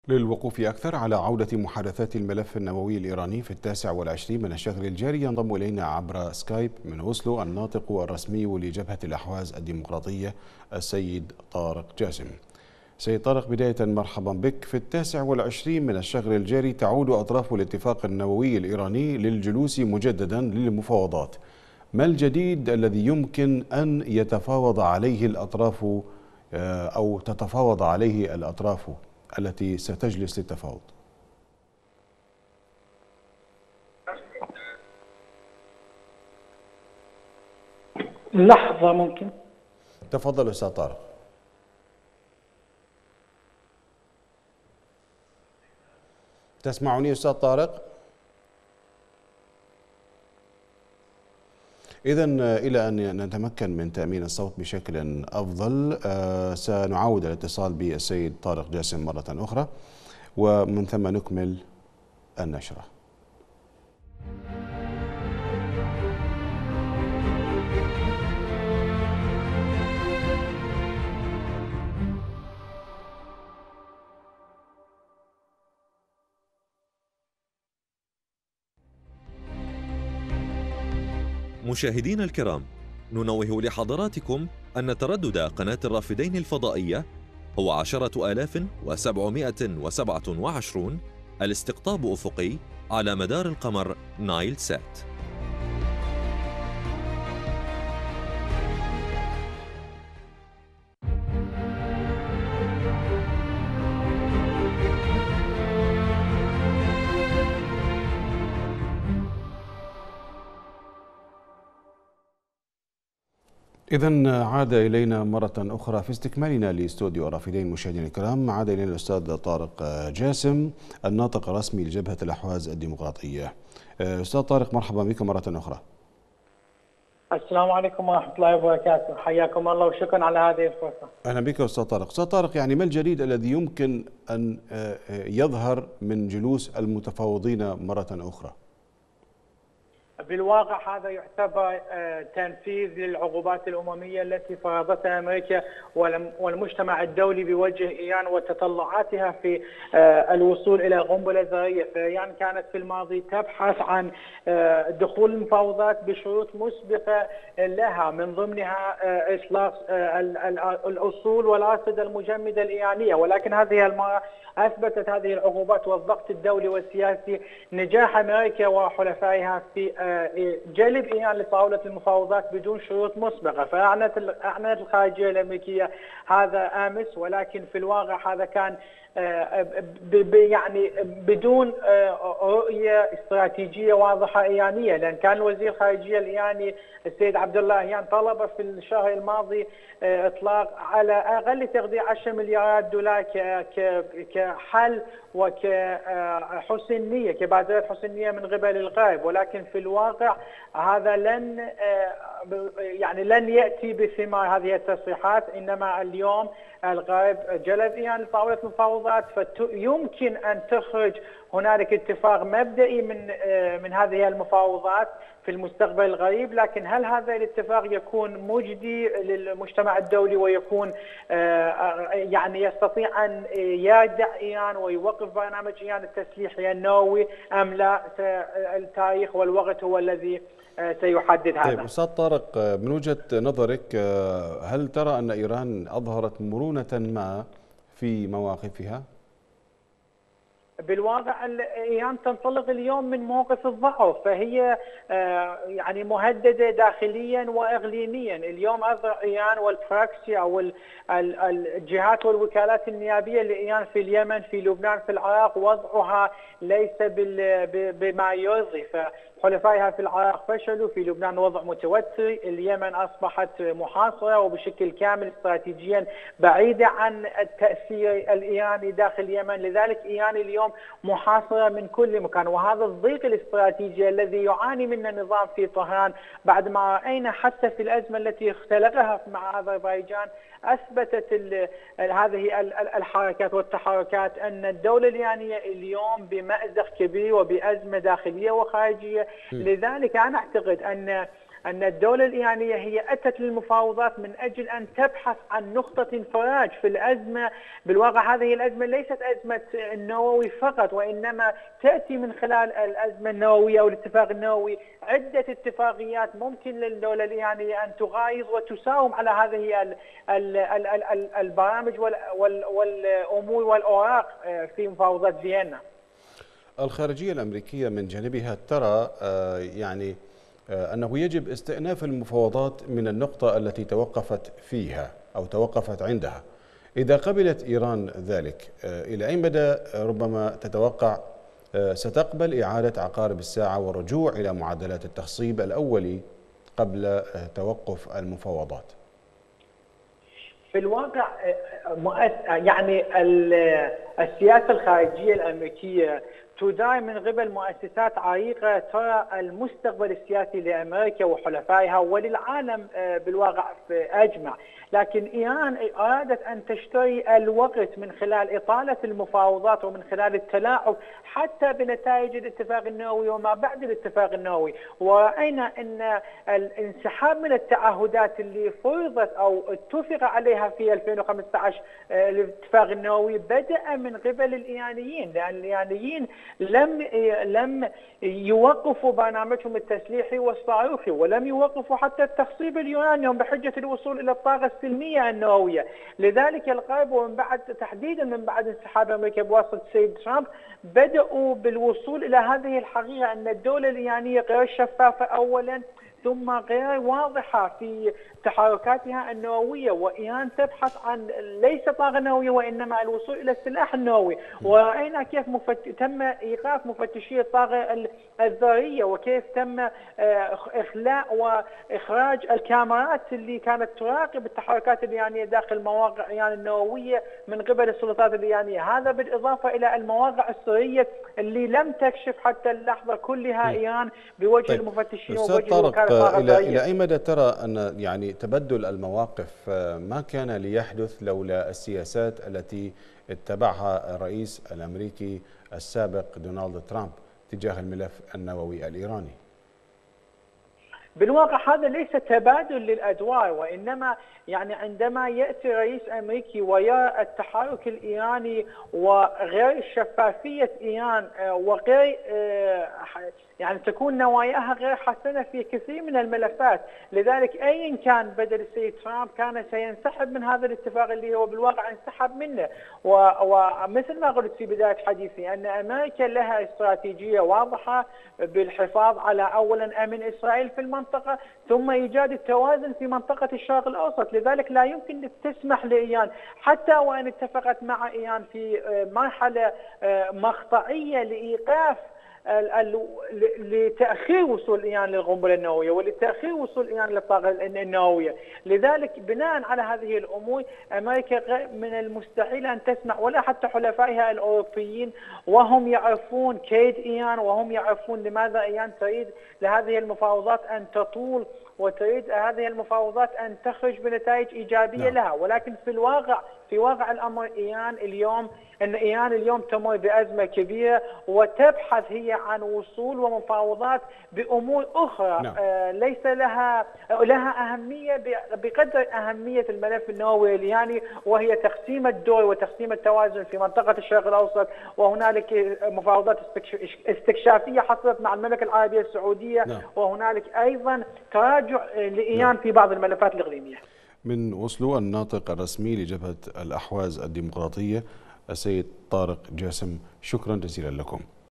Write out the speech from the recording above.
للوقوف أكثر على عودة محادثات الملف النووي الإيراني في 29 من الشهر الجاري، ينضم إلينا عبر سكايب من أوسلو الناطق الرسمي لجبهة الأحواز الديمقراطية السيد طارق جاسم. سيد طارق، بداية مرحبا بك. في 29 من الشهر الجاري تعود أطراف الاتفاق النووي الإيراني للجلوس مجددا للمفاوضات. ما الجديد الذي يمكن أن يتفاوض عليه الأطراف أو تتفاوض عليه الأطراف التي ستجلس للتفاوض؟ لحظة ممكن. تفضل أستاذ طارق. تسمعني أستاذ طارق؟ إذن إلى أن نتمكن من تأمين الصوت بشكل أفضل سنعاود الاتصال بالسيد طارق جاسم مرة أخرى، ومن ثم نكمل النشرة. مشاهدينا الكرام، ننوه لحضراتكم أن تردد قناة الرافدين الفضائية هو 10727 الاستقطاب أفقي على مدار القمر نايل سات. إذن عاد إلينا مرة أخرى في استكمالنا لاستوديو الرافدين. مشاهدينا الكرام، عاد إلينا الأستاذ طارق جاسم الناطق الرسمي لجبهة الأحواز الديمقراطية. أستاذ طارق، مرحبا بك مرة أخرى. السلام عليكم ورحمة الله وبركاته، حياكم الله وشكرا على هذه الفرصة. أهلا بك أستاذ طارق. أستاذ طارق، يعني ما الجديد الذي يمكن أن يظهر من جلوس المتفاوضين مرة أخرى؟ بالواقع هذا يعتبر تنفيذ للعقوبات الأممية التي فرضتها أمريكا والمجتمع الدولي بوجه إيران وتطلعاتها في الوصول إلى قنبلة ذرية. فإيران كانت في الماضي تبحث عن دخول المفاوضات بشروط مسبقة لها، من ضمنها إطلاق الأصول والأرصدة المجمدة الإيرانية، ولكن هذه المرة أثبتت هذه العقوبات والضغط الدولي والسياسي نجاح أمريكا وحلفائها في جلب إيران لطاولة المفاوضات بدون شروط مسبقة. فأعلنت الخارجية الأمريكية هذا أمس، ولكن في الواقع هذا كان يعني بدون رؤية استراتيجية واضحة إيرانية، لأن كان وزير الخارجية الإيراني السيد عبد اللهيان طلب في الشهر الماضي إطلاق على أقل تقدير 10 مليارات دولار كحل وكحسن نية، كبادرة حسن نية من قبل الغرب، ولكن في الواقع هذا لن يأتي بثمار هذه التصريحات. إنما اليوم الغرب جلب إيران لطاولة مفاوضات، فيمكن أن تخرج هنالك اتفاق مبدئي من هذه المفاوضات في المستقبل القريب. لكن هل هذا الاتفاق يكون مجدي للمجتمع الدولي ويكون يعني يستطيع أن يردع إيران ويوقف برنامج إيران التسليحي النووي أم لا؟ التاريخ والوقت هو الذي سيحدد هذا. طيب أستاذ طارق، من وجهة نظرك هل ترى أن إيران أظهرت مرونة ما في مواقفها؟ بالواقع إيران تنطلق اليوم من موقف الضعف، فهي يعني مهددة داخليا وإقليميا. اليوم أظهر إيران والبراكسي أو الجهات والوكالات النيابية لإيران في اليمن، في لبنان، في العراق، وضعها ليس بما يرضي. حلفائها في العراق فشلوا، في لبنان وضع متوتر، اليمن أصبحت محاصرة وبشكل كامل استراتيجيا بعيدة عن التأثير الإيراني داخل اليمن. لذلك إيران اليوم محاصرة من كل مكان، وهذا الضيق الاستراتيجي الذي يعاني منه النظام في طهران بعد ما رأينا حتى في الأزمة التي اختلقها مع أذربيجان أثبتت هذه الحركات والتحركات أن الدولة الإيرانية اليوم بمأزق كبير وبأزمة داخلية وخارجية. لذلك أنا أعتقد أن أن الدولة الإيرانية هي أتت للمفاوضات من أجل أن تبحث عن نقطة انفراج في الأزمة. بالواقع هذه الأزمة ليست أزمة النووي فقط، وإنما تأتي من خلال الأزمة النووية أو الاتفاق النووي عدة اتفاقيات ممكن للدولة الإيرانية أن تغايظ وتساوم على هذه البرامج والأمور والأوراق في مفاوضات فيينا. الخارجية الأمريكية من جانبها ترى يعني أنه يجب استئناف المفاوضات من النقطة التي توقفت فيها أو توقفت عندها. إذا قبلت إيران ذلك، إلى أي مدى ربما تتوقع ستقبل إعادة عقارب الساعة والرجوع إلى معدلات التخصيب الأولي قبل توقف المفاوضات؟ في الواقع يعني السياسة الخارجية الأمريكية تدار من قبل مؤسسات عريقة ترى المستقبل السياسي لأمريكا وحلفائها وللعالم بالواقع أجمع، لكن إيران أرادت أن تشتري الوقت من خلال إطالة المفاوضات ومن خلال التلاعب حتى بنتائج الاتفاق النووي وما بعد الاتفاق النووي. ورأينا أن الانسحاب من التعهدات اللي فرضت أو اتفق عليها في 2015 الاتفاق النووي بدأ من قبل الإيرانيين، لأن الإيرانيين لم يوقفوا برنامجهم التسليحي والصاروخي، ولم يوقفوا حتى التخصيب اليورانيوم بحجة الوصول إلى الطاقة السلمية النووية. لذلك الغرب ومن بعد تحديدا من بعد انسحاب أمريكا بواسطة السيد ترامب بدأوا بالوصول إلى هذه الحقيقة أن الدولة الإيرانية غير شفافة أولا، ثم غير واضحة في تحركاتها النووية، وإيران تبحث عن ليس طاقة نووية وإنما الوصول إلى السلاح النووي. ورأينا كيف تم إيقاف مفتشي الطاقة الذرية، وكيف تم إخلاء وإخراج الكاميرات اللي كانت تراقب التحركات الإيرانية داخل مواقع إيران النووية من قبل السلطات الإيرانية. هذا بالإضافة إلى المواقع السرية اللي لم تكشف حتى اللحظة كلها إيران بوجه المفتشين ووجه وكالة الطاقة الذرية. إلى أي مدى ترى أن يعني تبدل المواقف ما كان ليحدث لولا السياسات التي اتبعها الرئيس الأمريكي السابق دونالد ترامب تجاه الملف النووي الإيراني؟ بالواقع هذا ليس تبادل للأدوار، وإنما يعني عندما يأتي رئيس أمريكي ويرى التحرك الإيراني وغير شفافية إيران وغير يعني تكون نواياها غير حسنة في كثير من الملفات، لذلك أيا كان بدل السيد ترامب كان سينسحب من هذا الاتفاق اللي هو بالواقع انسحب منه. ومثل ما قلت في بداية حديثي أن أمريكا لها استراتيجية واضحة بالحفاظ على أولا أمن إسرائيل في المنطقة، ثم إيجاد التوازن في منطقة الشرق الأوسط. لذلك لا يمكن تسمح لإيران حتى وإن اتفقت مع إيران في مرحلة مقطعية لإيقاف لتأخير وصول إيران للقنبلة النووية ولتأخير وصول إيران للطاقة النووية. لذلك بناء على هذه الأمور أمريكا من المستحيل أن تسمح، ولا حتى حلفائها الأوروبيين، وهم يعرفون كيد إيران وهم يعرفون لماذا إيران تريد لهذه المفاوضات أن تطول وتريد هذه المفاوضات أن تخرج بنتائج إيجابية لها. ولكن في واقع الأمر إيران اليوم تمر بأزمة كبيرة وتبحث هي عن وصول ومفاوضات بأمور أخرى ليس لها أهمية بقدر أهمية الملف النووي الإيراني، وهي تقسيم الدور وتقسيم التوازن في منطقة الشرق الأوسط. وهنالك مفاوضات استكشافية حصلت مع المملكة العربية السعودية، وهنالك أيضا تراجع لإيران في بعض الملفات الإقليمية. من أوسلو الناطق الرسمي لجبهة الأحواز الديمقراطية السيد طارق جاسم، شكرا جزيلا لكم.